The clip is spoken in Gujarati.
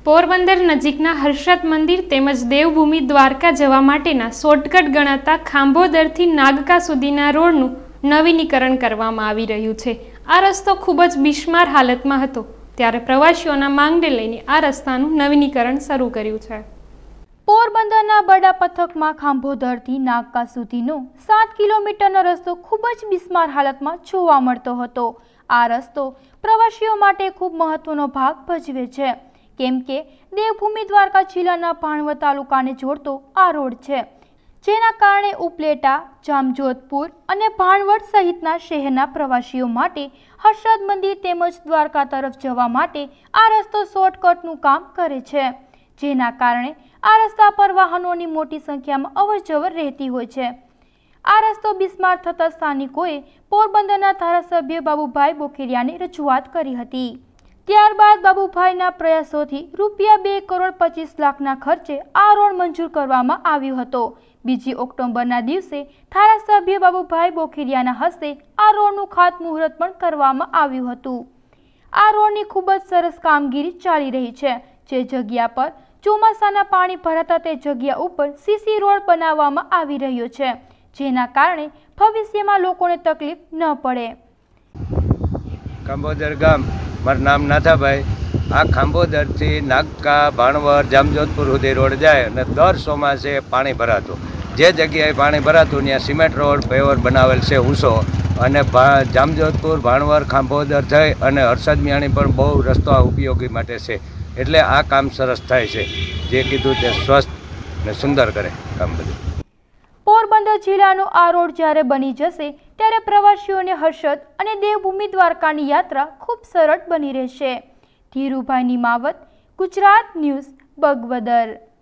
પોરબંદર નજીકના હર્ષદ મંદિર તેમજ દેવભૂમિ દ્વારકા જવા માટેના શોર્ટકટ ગણાતા ખાંભોદરથી નાગકા સુધીના રોડનું નવીનીકરણ કરવામાં આવી રહ્યું છે। આ રસ્તો ખૂબ જ બિસ્માર હાલતમાં હતો, ત્યારે પ્રવાસીઓના માંગને લઈને આ રસ્તાનું નવીનીકરણ શરૂ કર્યું છે। પોરબંદરના બડા પથકમાં ખાંભોદરથી નાગકા સુધીનો 7 કિલોમીટરનો રસ્તો ખૂબ જ બિસ્માર હાલતમાં જોવા મળતો હતો। આ રસ્તો પ્રવાસીઓ માટે ખૂબ મહત્વનો ભાગ ભજવે છે, કેમ કે દેવભૂમિ દ્વારકા જિલ્લાના ભાણવડ તાલુકાને જોડતો આ રોડ છે, જેના કારણે ઉપલેટા, જામજોધપુર અને ભાણવડ સહિતના શહેરના પ્રવાસીઓ માટે હર્ષદ મંદિર તેમજ દ્વારકા તરફ જવા માટે આ રસ્તો શોર્ટકટનું કામ કરે છે, જેના કારણે આ રસ્તા પર વાહનોની મોટી સંખ્યામાં અવરજવર રહેતી હોય છે। આ રસ્તો બિસ્માર થતા સ્થાનિકોએ પોરબંદરના ધારાસભ્ય બાબુભાઈ બોખીરિયાને રજૂઆત કરી હતી। ત્યારબાદ બાબુભાઈના પ્રયાસોથી ₹2 કરોડ 25 લાખના ખર્ચે આ રોડ મંજૂર કરવામાં આવ્યો હતો। 2 ઓક્ટોબરના દિવસે ધારાસભ્ય બાબુભાઈ બોખીરિયાના હસ્તે આ રોડનું ખાતમુહૂર્ત પણ કરવામાં આવ્યું હતું। આ રોડની ખૂબ જ સરસ કામગીરી ચાલી રહી છે, જે જગ્યા પર ચોમાસાના પાણી ભરાતા તે જગ્યા ઉપર સીસી રોડ બનાવવામાં આવી રહ્યો છે, જેના કારણે ભવિષ્યમાં લોકોને તકલીફ ન પડે। ખાંભોદર ગામ, મારું નામ નાથાભાઈ। આ ખાંભોદરથી નાગકા, ભાણવડ, જામજોધપુર સુધી રોડ જાય અને દર ચોમાસે પાણી ભરાતું, જે જગ્યાએ પાણી ભરાતું ત્યાં સિમેન્ટ રોડ પેવર બનાવેલ છે ઊંચો, અને જામજોધપુર, ભાણવડ, ખાંભોદર થઈ અને હર્ષદ મિયાણી પણ બહુ રસ્તો ઉપયોગી માટે છે, એટલે આ કામ સરસ થાય છે, જે કીધું તે સ્વસ્થ અને સુંદર કરે કામ બધું। પોરબંદર જિલ્લાનો આ રોડ જ્યારે બની જશે ત્યારે પ્રવાસીઓને હર્ષદ અને દેવભૂમિ દ્વારકાની યાત્રા ખૂબ સરળ બની રહેશે। ધીરુભાઈ નિમાવત, ગુજરાત ન્યૂઝ, બગવદર।